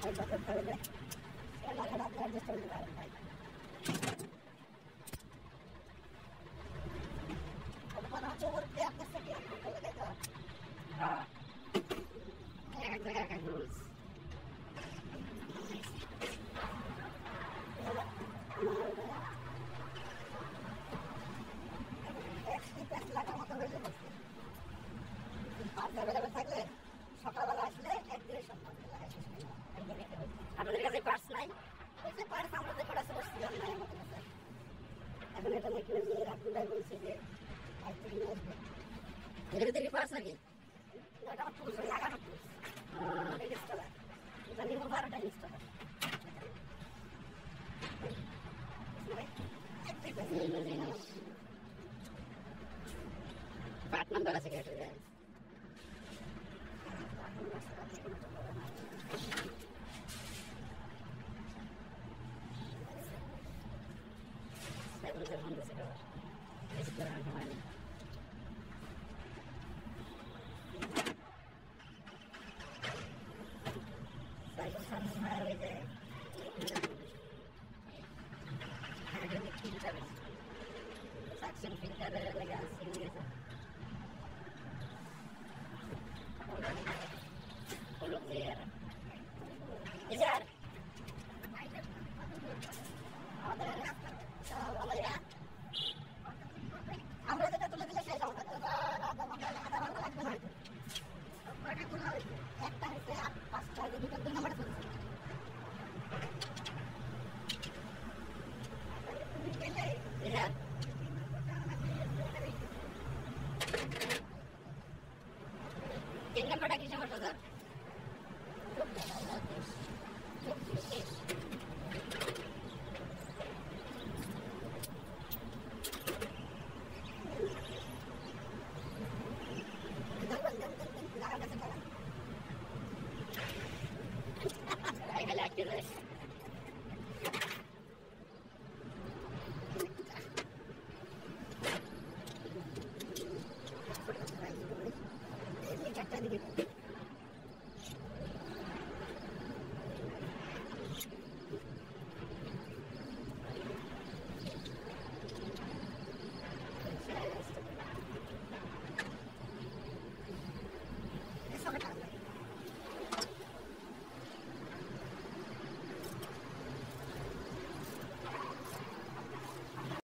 থাকলে সকালবেলা আসলে একদিনের সম্পদ আপনাদের কাছে পার্স নাই, পার্স আমরা যে করা বসছিলাম না আমাদের কাছে। এখন এটা দেখলে যে রাত্রিটাই বলছে যে এর ভিতরে পার্স নাকি এটা আমার টুলস লাগানো টুলস এটা নিয়ে 12টা ইনস্টলার 8 নাম্বার আছে কেটে যায়। Saction filter lagi asing gitu. Peluk dia. Kejar. Apa ya? আমরা যেটা তুলে দিলে সেই সমস্যা একটা হচ্ছে 5টা দুটো নাম্বার তুলছে তিন নাম্বারটা কি সমস্যা স্যার? Ini